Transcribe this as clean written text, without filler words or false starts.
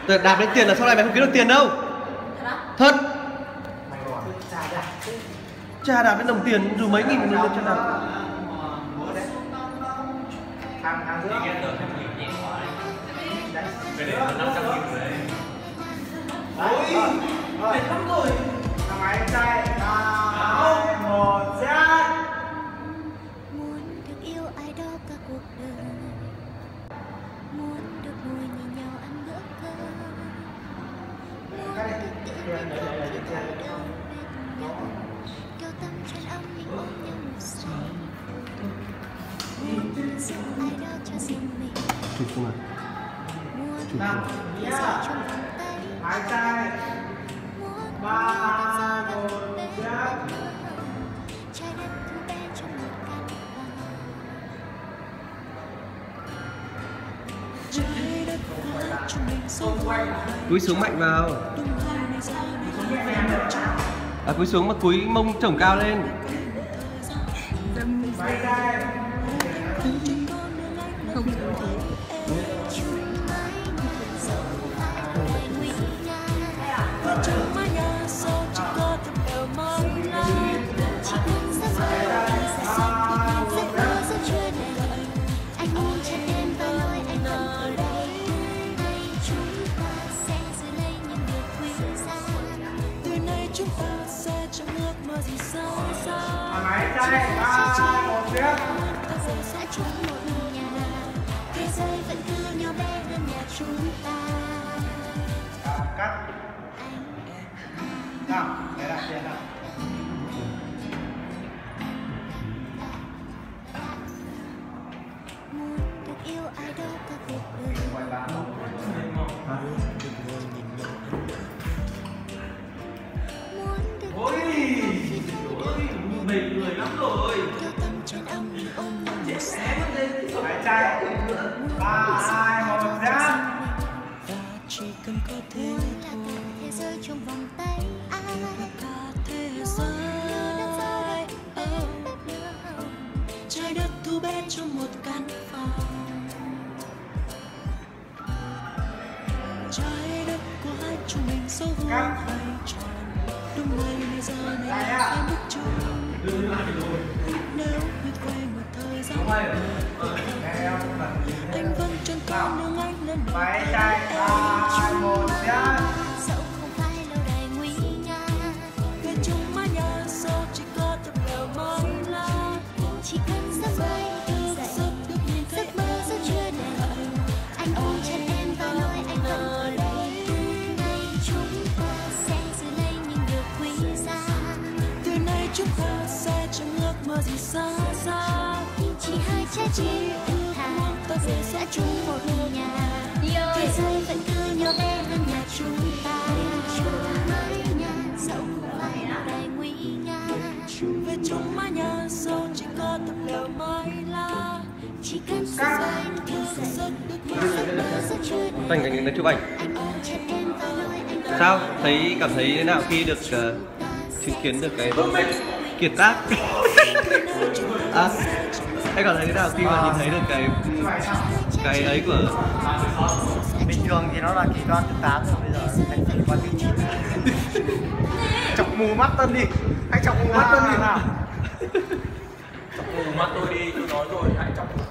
Đạp lên tiền là sau này mày không kiếm được tiền đâu. Thật. Cha đạp đến đồng tiền dù mấy nghìn nữa cho đạp. Hàng giữa. Cái này là 500.000 rồi đấy. Rồi. Mệt lắm rồi. Thằng máy trai 3, 2, 1, ra. Muốn được yêu ai đó cả cuộc đời, muốn được ngồi nhìn nhau ăn bữa cơm, muốn được tự nhiên không khi thấy đâu mệt nhọc, kêu tâm chân ấm mình ôm nhau một giây, muốn được yêu ai đó cho riêng mình, muốn được yêu ai trong vòng tay, Máy trai muốn 3, 1, ra. trái đất thu bé trong một căn phòng. Trái đất của chúng mình sống Cúi xuống mạnh vào. Cúi xuống mà cúi mông chổng cao lên. Máy trai không máy trai 3, 1, ra. sẽ chung một nhà, thế giới vẫn cứ nhỏ bé hơn nhà chúng ta. Cắt. Nào, để lại tiền nào. Muốn được yêu ai đâu cả cuộc đời, muốn được Ôi, mệt người lắm rồi. kêu tâm chân ấm mình ôm nhau một giây. Máy trai 3, 2, 1, ra. Chỉ cần có thế là cả thế giới trong vòng tay ai, cả thế giới trái đất thu bé trong một căn phòng. Trái đất của hai chúng mình số vuông hay tròn, đúng ngày này giờ này hai bước chung. Nếu như quay một thời gian anh vẫn chân con đường anh lên đường. Máy trai 3, 2, 1, ra. Dẫu không phải lâu đài nguy nga, về chung mái nhà sau chỉ có tập bèo mới la. Chỉ cần giấc mơ được nhìn thấy giấc mơ rất chưa đầy, anh ôm chân em và nói anh vẫn ở đây. Ngày chúng ta sẽ giữ lấy những điều quý giá, từ nay chúng ta sẽ chẳng ước mơ gì xa xa. Chỉ hai trái tim ước thà ta sẽ chung một nhà, thế giới vẫn cứ nhỏ bé hơn nhà chúng ta. Mái nhà dẫu không phải là đài nguy nga, về chung mái nhà sau chỉ có tập lều mái lá. Chỉ cần sức anh yêu giấc được như giấc mơ rất chưa đầy. Anh chụp ảnh. Anh ôm chặt em và nói anh vẫn Sao? Cảm thấy thế nào khi được chứng kiến được cái kiệt tác? Anh cảm thấy thế nào khi mà nhìn thấy được cái ấy của bình thường thì nó là kỳ toán thứ 8 rồi, bây giờ thành kỳ toán thứ 9. Chọc mù mắt Tân đi, hãy chọc mù mắt Tân đi nào. Chọc mù mắt tôi đi, tôi nói rồi, hãy chọc